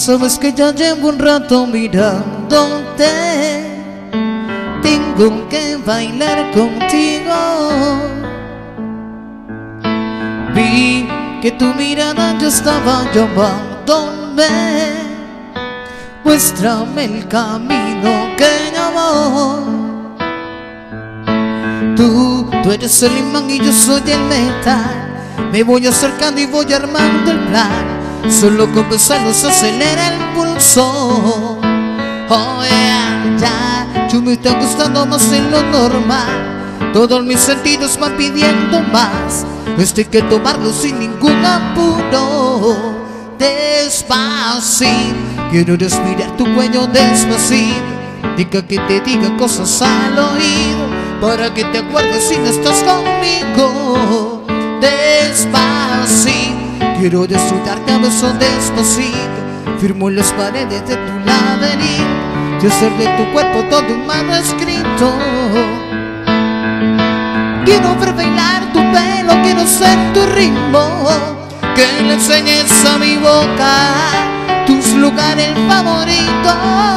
Sabes que ya llevo un rato mirándote, tengo que bailar contigo. Vi que tu mirada ya estaba llamándome, muéstrame el camino que llevo. Tú eres el imán y yo soy el metal, me voy acercando y voy armando el plan. Solo con pensarlo se acelera el pulso. Oh yeah, ya, yo me está gustando más de lo normal. Todos mis sentidos van pidiendo más. Esto hay que tomarlo sin ningún apuro. Despacito, quiero respirar tu cuello despacito. Diga que te diga cosas al oído, para que te acuerdes si no estás conmigo. Despacito, quiero disfrutarte a besos despacito. Firmo las paredes de tu laberinto y hacer de tu cuerpo todo un manuscrito. Quiero ver bailar tu pelo, quiero ser tu ritmo. Que le enseñes a mi boca tus lugares favoritos.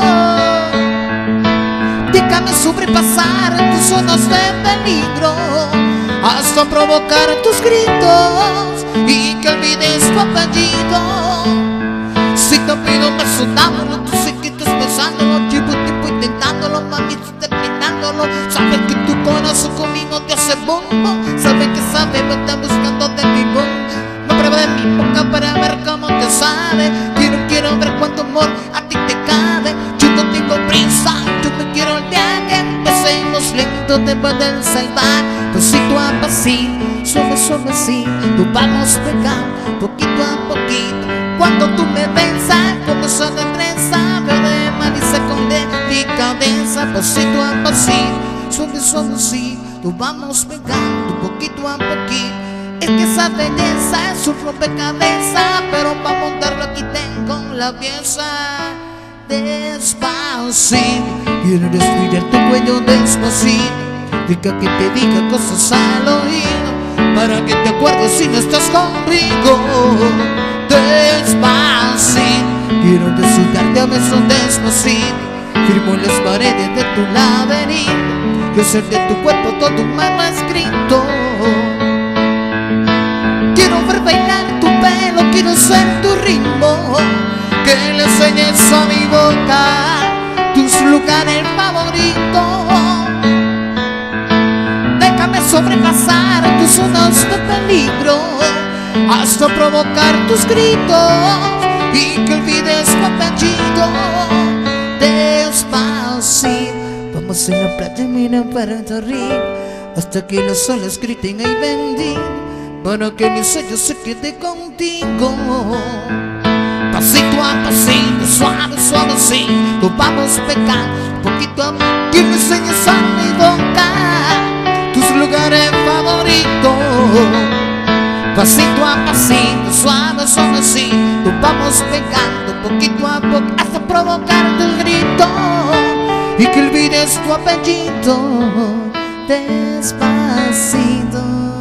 Déjame sobrepasar tus zonas de peligro, hasta provocar tus gritos y que olvides tu apellido. Si te pido un beso, dámelo, tú sé que estás pensándolo. Llevo tiempo intentándolo, mami, terminándolo. Sabes que tu corazón conmigo te hace bombo. Sabes que sabe, me está buscando de mi bombo. Me prueba de mi boca para ver cómo te sabe. Quiero ver cuánto amor a ti te cabe. Yo no tengo prisa, yo me quiero el día que empecemos lento. Te pueden salvar, pasito a pasito, suave, suavecito. Vamos pegando poquito a poquito. Cuando tú me besas, como son de trenza, verde maniza con delicadeza. Pasito a pasito, suave, suavecito. Vamos pegando poquito a poquito. Es que esa belleza es un rompecabezas, pero para montarlo aquí tengo la pieza. Despacito, quiero respirar tu cuello despacito. Diga que te diga cosas al oído, para que te acuerdes si no estás conmigo. Despacito, quiero disfrutarte a besos despacito. Firmo las paredes de tu laberinto y hacer de tu cuerpo todo un manuscrito. Quiero ver bailar tu pelo, quiero ser tu ritmo. Que le enseñes a mi boca tus lugares favoritos. Déjame sobrepasar tus zonas de peligro, hasta provocar tus gritos y que olvides tu apellido. Despacito, vamos en la playa, mira para arriba, hasta que los soles griten y bendigan, para que mi sello se quede contigo. Pasito a pasito, suave, suavecito. Vamos pegando poquito a poquito. Que me enseñes a mi boca tus lugares favoritos. Pasito a pasito, suave, suavecito. Vamos pegando poquito a poco, hasta provocarte el grito y que olvides tu apellido. Despacito.